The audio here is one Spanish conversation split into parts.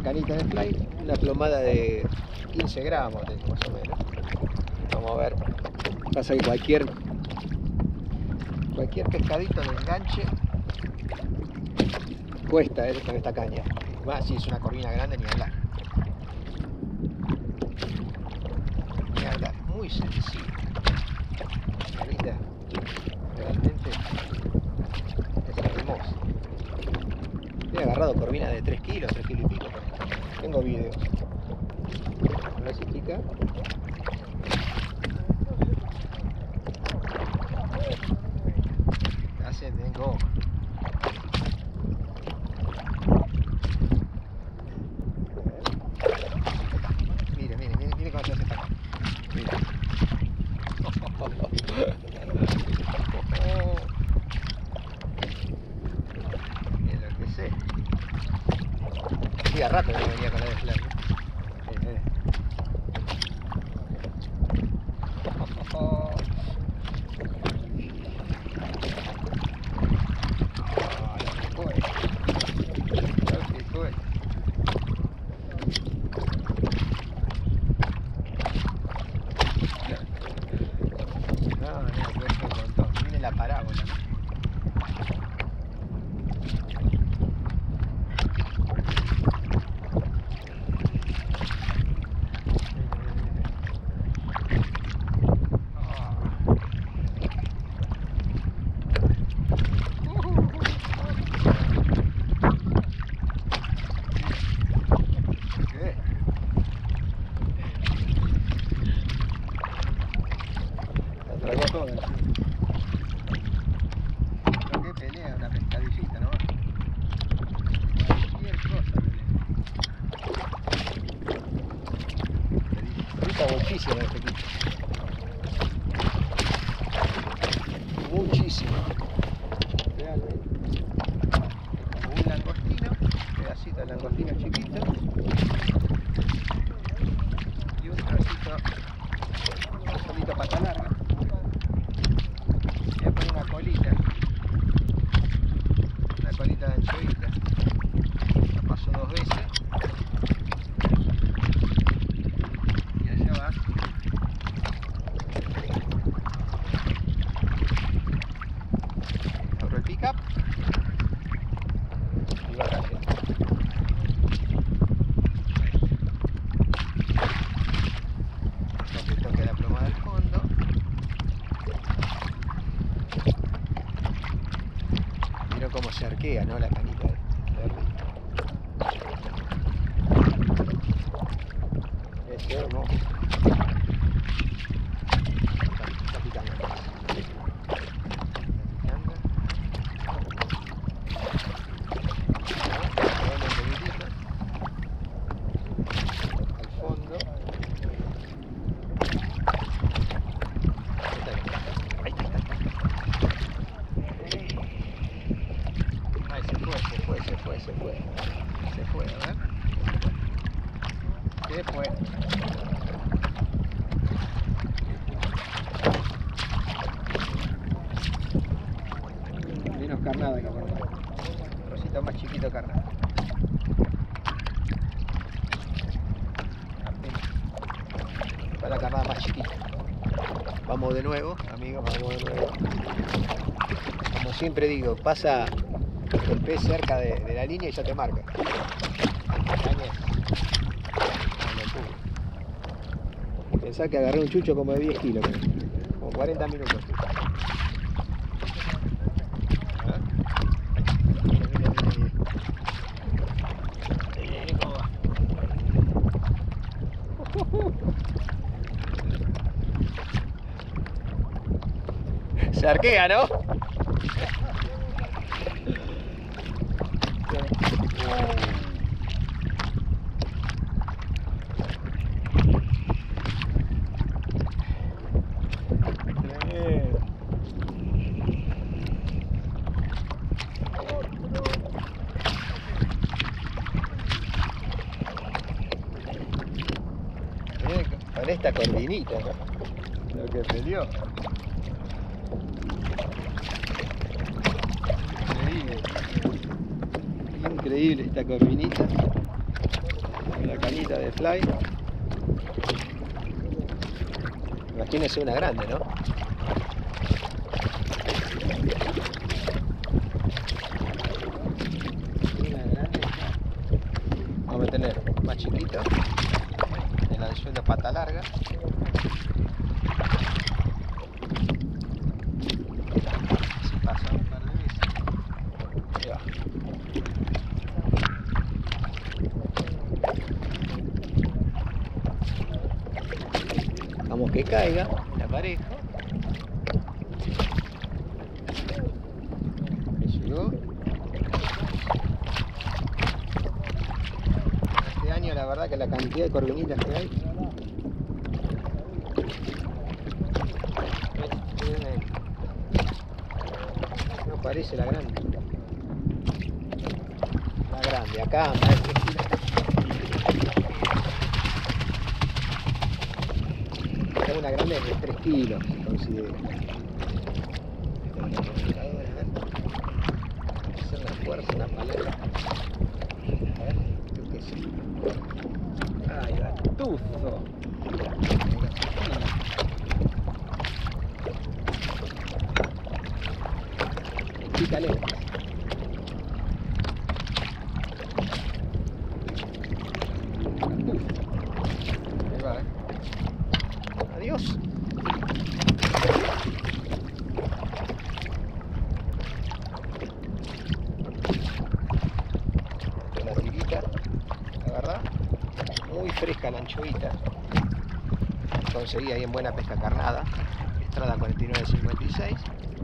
canita de fly, una plomada de 15 gramos tengo más o menos. Vamos a ver, pasa que cualquier pescadito de enganche cuesta con esta caña, más si es una corvina grande, ni hablar. Muy sencillo, ¿viste? Realmente es hermoso. He agarrado corvinas de 3 kilos, 3 kilos y pico, pero tengo videos. A ver si pica. Hace de goma. Mire cómo se hace esta cosa. Mire. Mira lo que sé. Hacía rato que no venía con la de fly. La parábola, ¿no? La tragó toda. Una pescadillita, ¿no? Cualquier cosa disfruta muchísimo este equipo. Muchísimo. Realmente. Un langostino, pedacito de langostino chiquito. Y un solito pata larga. Voy a poner una colita. Colita de anchovita, la paso 2 veces y allá va. Abro el pick-up y va cayendo. Toque la ploma del fondo. Mira cómo se arquea, ¿no? La canita de arriba. Es hermoso. Está picando. Al fondo. Ahí está. Ay, se fue, a ver. Se fue. Menos carnada que por acá. Rosita más chiquito carnada. Para la carnada más chiquita. Vamos de nuevo, amigos, vamos de nuevo. Como siempre digo, pasa el pez cerca de la línea y ya te marca. Pensá que agarré un chucho como de 10 kilos, como 40 minutos. Se arquea, ¿no? Con esta corvinita, ¿no? Lo que peleó. Increíble esta corvinita. chiquita de fly. Imagínense una grande, ¿no? Una grande. Vamos a tener más chiquita, en la de sueldo pata larga. Si pasa un par de veces. Ahí va. Vamos que caiga la pareja. Me llegó. Este año la verdad que la cantidad de corvinitas que hay. No parece la grande. La grande, acá anda de 3 kilos. Es una grande de 3 kilos, se considera. Hacer una fuerza, una palanca. A ver, creo que sí. ¡Ay, gatuzo! Pícale. Ahí va, Adiós. La tirita, la verdad, muy fresca la anchovita. Conseguí ahí en Buena Pesca Carnada, Estrada 4956.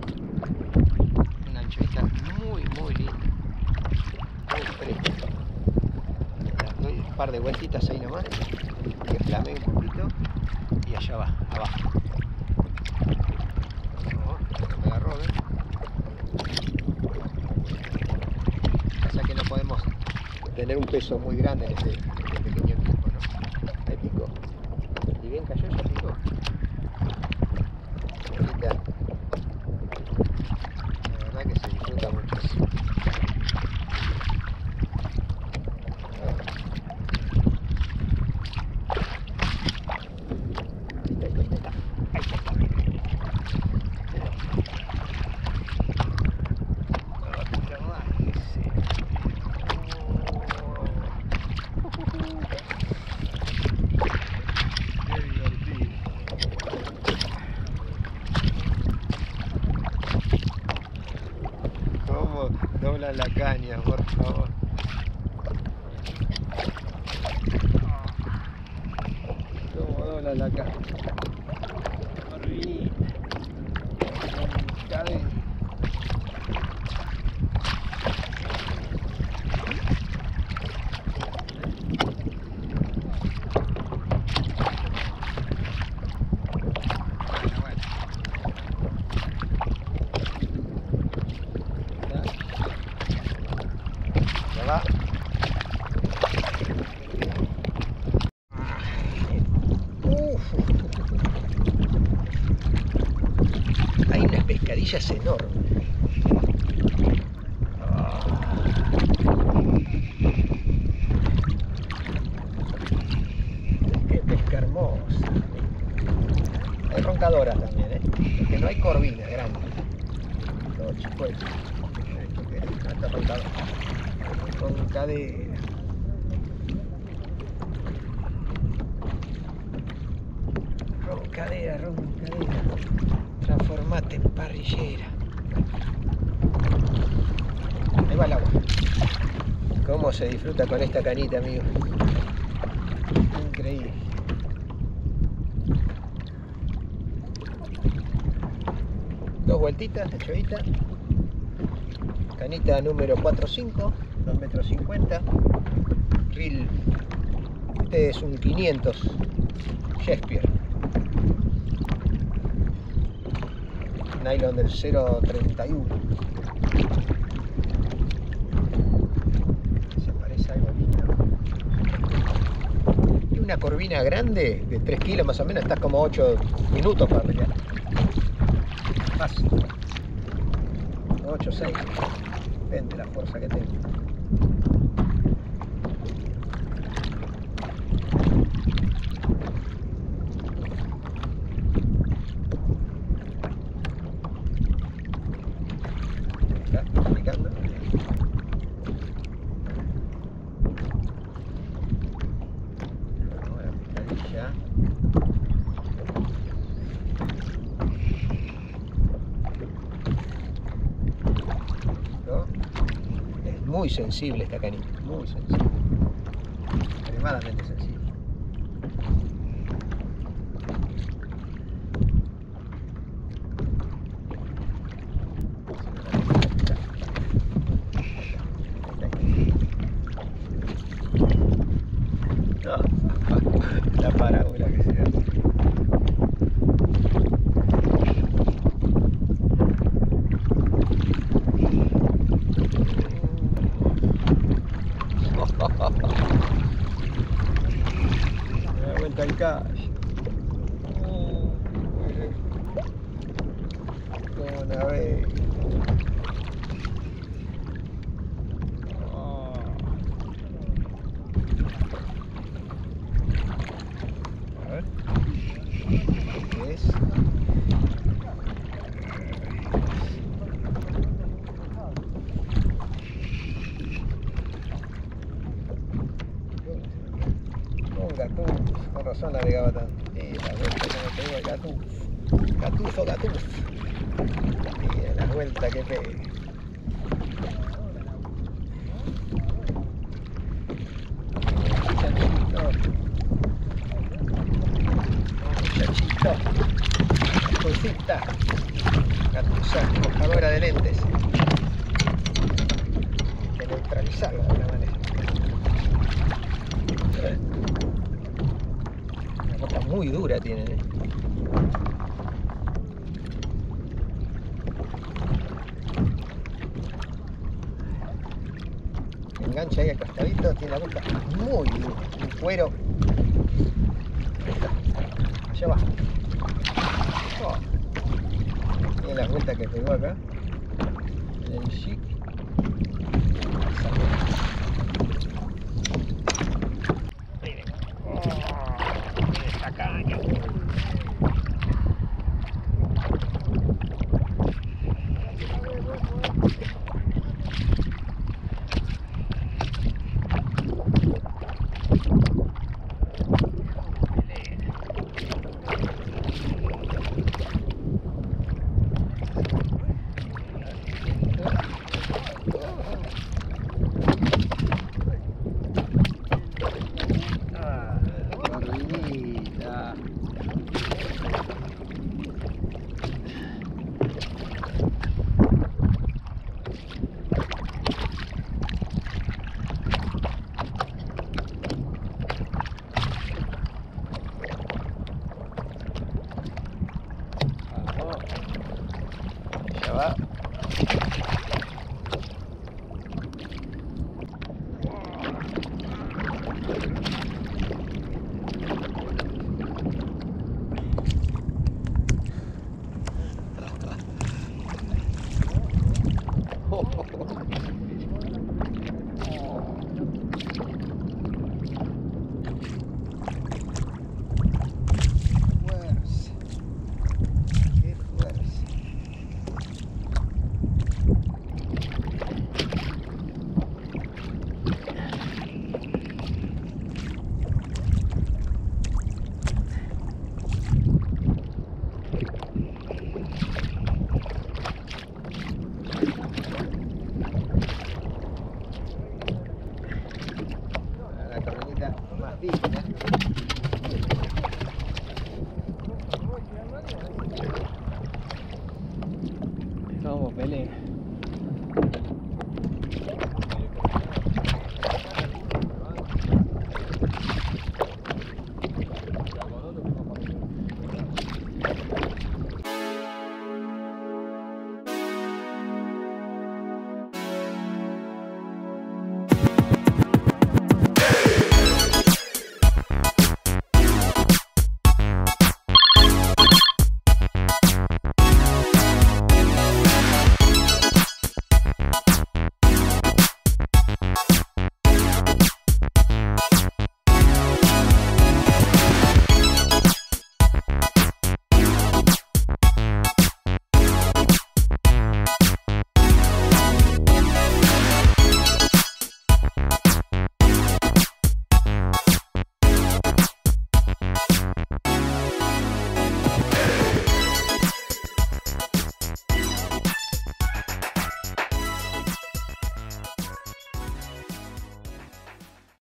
Una anchovita muy linda, muy fresca. Le doy un par de vueltitas ahí nomás, que flamee un poquito y allá va, abajo. No me la roben. Pasa que no podemos tener un peso muy grande en este pequeño equipo, ¿no? Ahí picó. Y bien cayó, ya picó. Ahorita, la verdad que se disfruta muchísimo. Dobla la caña, por favor. ¿Cómo dobla la caña? Corvinita. Cadena. Va. Hay unas pescadillas enormes. Qué pesca hermosa. Hay roncadoras también, porque no hay corvinas grandes. Todo chicuelos. Hasta roncadora. Roncadera. Roncadera. Transformate en parrillera. Ahí va el agua. Cómo se disfruta con esta canita, amigo. Increíble. Dos vueltitas, anchovita. Canita número 4.5, 2,50 m. Reel. Este es un 500 Shakespeare. Nylon del 0.31. Se parece algo lindo. Y una corvina grande de 3 kilos más o menos, está como 8 minutos para pelear. Fácil. 8 o 6. Depende de la fuerza que tenga. Mirá. ¿No? Es muy sensible esta canita, muy sensible. Extremadamente sensible. No, la parábola que se da. Me da vuelta el calle. Como una vez. A ver. ¿Qué es? Un gatufo, con razón navegaba tanto. La vuelta que me pegó el gatufo. Gatufo, gatufo. Mira la vuelta que pega. Muchachito. Cosita. Gatusa, buscadora de lentes. Que neutralizarlo de alguna manera. Una boca muy dura tienen, Engancha ahí al costadito, tiene la boca muy dura, un cuero. Ahí está, allá va. Oh. Miren la vuelta que pegó acá en el jig. Miren, miren esta caña. Corvinita. Vamos. Ya va. La corvinita más digna.